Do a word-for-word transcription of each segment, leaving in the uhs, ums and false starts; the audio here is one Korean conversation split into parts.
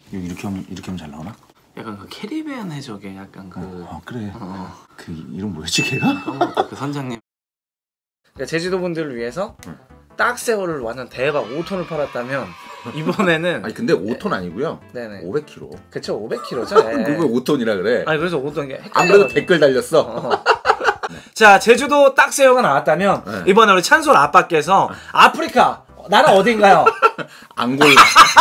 이거 이렇게 하면 이렇게 하면 잘 나오나? 약간 그 캐리비안 해적의 약간 그 어, 어 그래. 어. 그 이름 뭐였지 걔가? 그 선장님. 그러니까 제주도 분들을 위해서 응. 딱새우를 완전 대박 오 톤을 팔았다면 이번에는 아니 근데 오 톤 아니고요. 네네. 오백 킬로그램. 그쵸 오백 킬로그램죠. 네. 왜 오 톤이라 그래? 아니 그래서 오 톤 안 그래도 댓글 달렸어. 어. 네. 자 제주도 딱새우가 나왔다면 네. 이번에 우리 찬솔 아빠께서 아프리카 나라 어딘가요? 앙골라.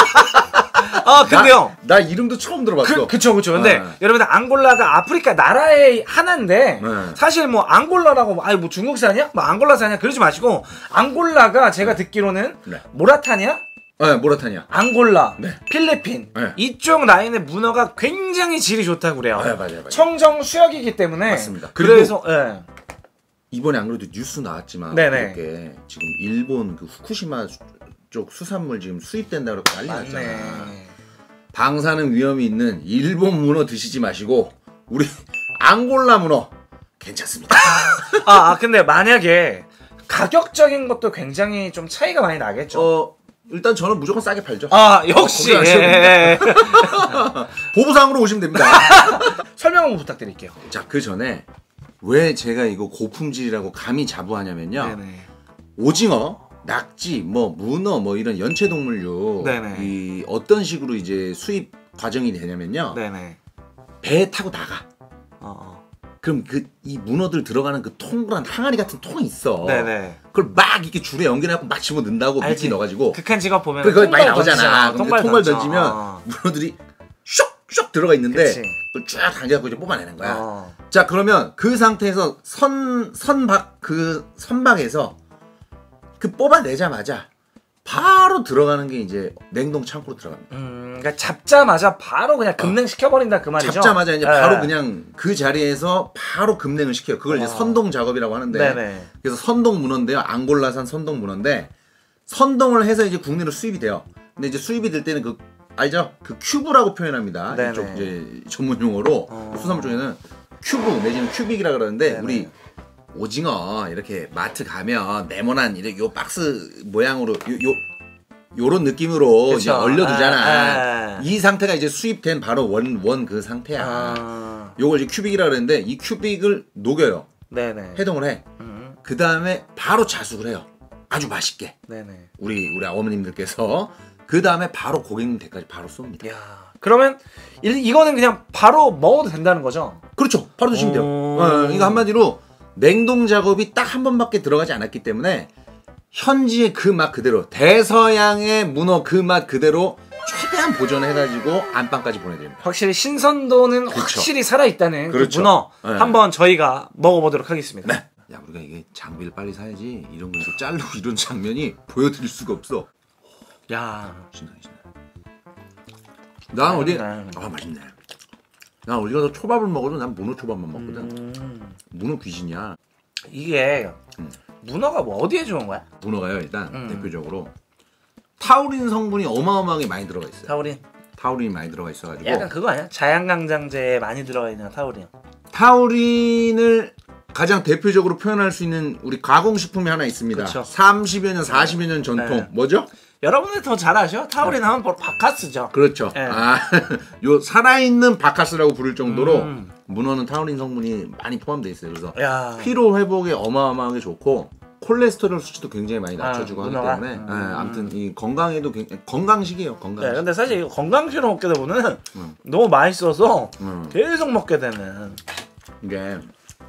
아 근데요. 나, 나 이름도 처음 들어봤어. 그, 그쵸 그쵸. 근데 네. 여러분들 앙골라가 아프리카 나라의 하나인데 네. 사실 뭐 앙골라라고 아니 뭐 중국산이야? 뭐 앙골라산이야? 그러지 마시고 앙골라가 제가 듣기로는 네. 모라타니아? 네, 모라타니아. 앙골라, 네. 필리핀 네. 이쪽 라인의 문어가 굉장히 질이 좋다고 그래요. 네, 맞아요, 맞아요. 청정 수역이기 때문에 맞습니다. 그래서 네. 이번에 안 그래도 뉴스 나왔지만 네네. 이렇게 지금 일본 그 후쿠시마 쪽 수산물 지금 수입된다고 그러고 난리 났잖아. 방사능 위험이 있는 일본 문어 드시지 마시고 우리 앙골라 문어 괜찮습니다. 아, 아 근데 만약에 가격적인 것도 굉장히 좀 차이가 많이 나겠죠. 어 일단 저는 무조건 싸게 팔죠. 아 역시 어, 예. 보부상으로 오시면 됩니다. 설명 한번 부탁드릴게요. 자 그 전에 왜 제가 이거 고품질이라고 감히 자부하냐면요. 네네. 오징어, 낙지, 뭐 문어, 뭐 이런 연체동물류 네네. 이 어떤 식으로 이제 수입 과정이 되냐면요. 네네. 배에 타고 나가. 어, 어. 그럼 그 이 문어들 들어가는 그 통그란 항아리 같은 통이 있어. 네네. 그걸 막 이렇게 줄에 연결해갖고 막 집어 넣는다고 미끼 넣어가지고. 극한 직업 보면 그거 많이 나오잖아. 통발, 통발 던지면 어. 문어들이 쇽 들어가 있는데 그치. 그걸 쫙 당겨갖고 이제 뽑아내는 거야. 어. 자 그러면 그 상태에서 선 선박 그 선박에서 그 뽑아내자마자 바로 들어가는 게 이제 냉동 창고로 들어갑니다. 음, 그러니까 잡자마자 바로 그냥 급냉 시켜버린다 그 말이죠. 잡자마자 이제 바로 네. 그냥 그 자리에서 바로 급냉을 시켜요. 그걸 어. 이제 선동 작업이라고 하는데, 네네. 그래서 선동 문어인데요. 앙골라산 선동 문어인데 선동을 해서 이제 국내로 수입이 돼요. 근데 이제 수입이 될 때는 그 알죠? 그 큐브라고 표현합니다. 네네. 이쪽 이제 전문 용어로 어. 수산물 쪽에는 큐브 내지는 큐빅이라 그러는데 네네. 우리 오징어 이렇게 마트 가면 네모난 이렇게 요 박스 모양으로 요, 요 요런 느낌으로 이제 얼려두잖아. 아, 아. 이 상태가 이제 수입된 바로 원 원 그 상태야. 아. 요걸 이제 큐빅이라 그러는데 이 큐빅을 녹여요. 네네. 해동을 해. 음. 그 다음에 바로 자숙을 해요. 아주 맛있게. 네네. 우리 우리 어머님들께서 그 다음에 바로 고객님 댁까지 바로 쏩니다. 야. 그러면 이, 이거는 그냥 바로 먹어도 된다는 거죠? 그렇죠. 바로 드시면 돼요. 어, 이거 한마디로 냉동 작업이 딱 한 번밖에 들어가지 않았기 때문에 현지의 그 맛 그대로 대서양의 문어 그 맛 그대로 최대한 보존해가지고 안방까지 보내드립니다. 확실히 신선도는 그렇죠. 확실히 살아있다는 그렇죠. 그 문어 네. 한번 저희가 먹어보도록 하겠습니다. 네. 야 우리가 이게 장비를 빨리 사야지 이런 거 자르고 이런 장면이 보여드릴 수가 없어. 야 신나 신나. 난 어디 아 맛있네. 난 어디 가서 초밥을 먹어도 난 문어 초밥만 먹거든. 음. 문어 귀신이야. 이게 음. 문어가 뭐 어디에 좋은 거야? 문어가요 일단 음. 대표적으로 타우린 성분이 어마어마하게 많이 들어가 있어요. 타우린? 타우린이 많이 들어가 있어가지고 약간 그거 아니야? 자양강장제에 많이 들어가 있는 타우린. 타우린을 가장 대표적으로 표현할 수 있는 우리 가공식품이 하나 있습니다. 그쵸. 삼십여 년, 사십여 년 전통. 네. 뭐죠? 여러분들 더 잘 아셔? 타우린 하면 바로 바카스죠. 그렇죠. 네. 아, 요 살아있는 바카스라고 부를 정도로 음. 문어는 타우린 성분이 많이 포함되어 있어요. 그래서 야. 피로 회복에 어마어마하게 좋고 콜레스테롤 수치도 굉장히 많이 낮춰주고 아, 하기 문어가? 때문에 음. 네, 아무튼 이 건강에도 굉장히, 건강식이에요. 건강식. 네, 근데 사실 이거 건강식으로 먹게 되면은 음. 너무 맛있어서 음. 계속 먹게 되는. 이게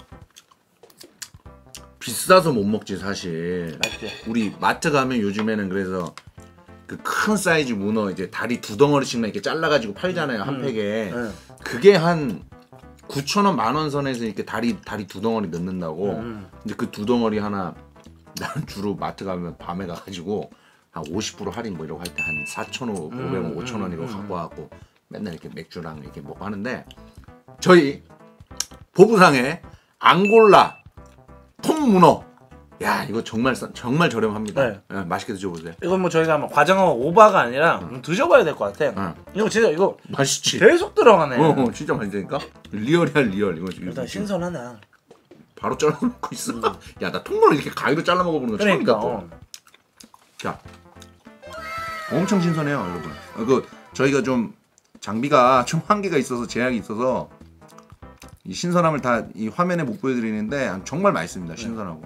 비싸서 못 먹지 사실. 맞지. 우리 마트 가면 요즘에는 그래서 그 큰 사이즈 문어 이제 다리 두 덩어리씩만 이렇게 잘라가지고 팔잖아요. 음. 한 팩에. 음. 그게 한 구천 원 만 원 선에서 이렇게 다리 다리 두 덩어리 넣는다고. 음. 근데 그 두 덩어리 하나 나는 주로 마트 가면 밤에 가가지고 한 오십 퍼센트 할인 뭐 이러고 할 때 한 사천오백 원, 음. 오천 원 이거 음. 갖고 와갖고 맨날 이렇게 맥주랑 이렇게 먹고 하는데 저희 보부상에 앙골라 통문어. 야 이거 정말 정말 저렴합니다. 네. 네, 맛있게 드셔보세요. 이건 뭐 저희가 뭐 과정하고 오바가 아니라 응. 드셔봐야 될 것 같아. 응. 이거 진짜 이거 맛있지. 계속 들어가네. 어, 어 진짜 맛있다니까. 리얼이야 리얼. 이거 일단 신선하다. 바로 잘라먹고 있어. 음. 야 나 통문어 이렇게 가위로 잘라 먹어보는 거 그러니까, 처음이다 또. 어. 자, 엄청 신선해요 여러분. 그 저희가 좀 장비가 좀 한계가 있어서 제약이 있어서 이 신선함을 다 이 화면에 못 보여드리는데 정말 맛있습니다. 신선하고.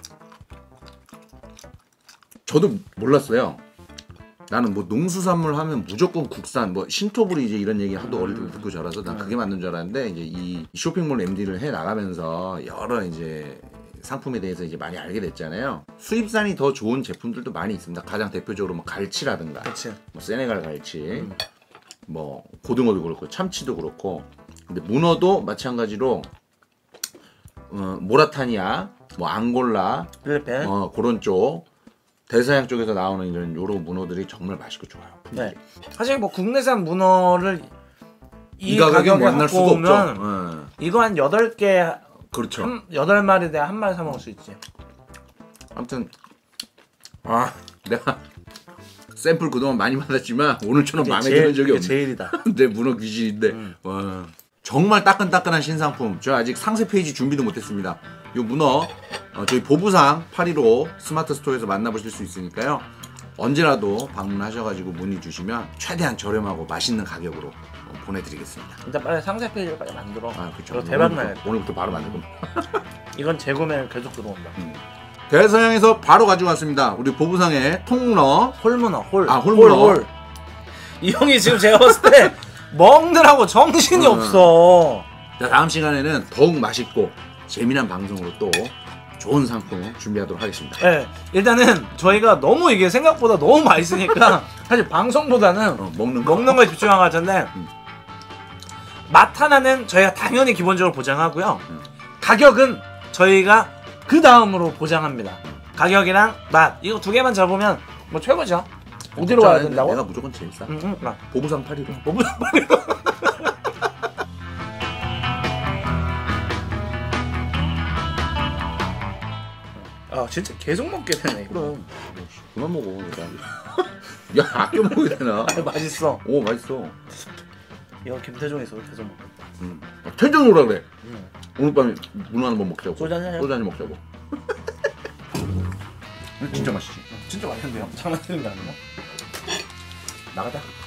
저도 몰랐어요. 나는 뭐 농수산물 하면 무조건 국산, 뭐 신토부리 이제 이런 얘기 하도 어릴 때 듣고 자라서 난 그게 맞는 줄 알았는데 이제 이 쇼핑몰 엠디를 해 나가면서 여러 이제 상품에 대해서 이제 많이 알게 됐잖아요. 수입산이 더 좋은 제품들도 많이 있습니다. 가장 대표적으로 뭐 갈치라든가, 그치. 뭐 세네갈 갈치, 음. 뭐 고등어도 그렇고 참치도 그렇고. 근데 문어도 마찬가지로 어, 모라타니아, 뭐 앙골라, 필리핀, 어, 그런 쪽. 대서양 쪽에서 나오는 이런 요런 문어들이 정말 맛있고 좋아요. 네. 사실 뭐 국내산 문어를 이, 이 가격에 가격에 만날 수가 오면 없죠. 네. 이거 한 여덟 개, 그렇죠. 한, 여덟 마리 대 한 마리 사 먹을 수 있지. 아무튼 아 내가 샘플 그동안 많이 받았지만 오늘처럼 마음에 제일, 드는 적이 없네. 제일이다. 내 문어 귀신인데 음. 와 정말 따끈따끈한 신상품. 저 아직 상세 페이지 준비도 못했습니다. 요 문어 어, 저희 보부상 팔일오 스마트 스토어에서 만나보실 수 있으니까요. 언제라도 방문하셔가지고 문의 주시면 최대한 저렴하고 맛있는 가격으로 어, 보내드리겠습니다. 일단 빨리 상세 페이지를 빨리 만들어. 아 그렇죠. 대박 오늘부터, 나야. 오늘부터 바로 만들고. 이건 재구매 계속 들어온다. 음. 대서양에서 바로 가지고 왔습니다. 우리 보부상의 통문어, 홀문어, 홀. 아 홀문어. 홀, 홀. 이 형이 지금 제가 봤을 때 먹느라고 정신이 음. 없어. 자, 다음 시간에는 더욱 맛있고 재미난 방송으로 또 좋은 상품 준비하도록 하겠습니다. 네, 일단은 저희가 너무 이게 생각보다 너무 맛있으니까 사실 방송보다는 어, 먹는 거. 먹는 거에 집중한 것 같은데 음. 맛 하나는 저희가 당연히 기본적으로 보장하고요. 음. 가격은 저희가 그 다음으로 보장합니다. 음. 가격이랑 맛 이거 두 개만 잡으면 뭐 최고죠. 어디로 가야 된다고? 내가 무조건 제일 싸. 응, 응, 응. 보부상 팔일오. 보부상 팔일오. 아 진짜 계속 먹게 되네. 그럼 그만 먹어. 야 아껴 먹어야 되나? 아, 맛있어. 오 맛있어. 이거 김태종에서 계속 먹어. 음. 태종 오라 그래. 응. 오늘 밤에 문어 한번 먹자고. 소주 한잔 소주 한잔 먹자고. 진짜 맛있지. 진짜 맛있는데요? 장난치는 게 아니라. 나가자.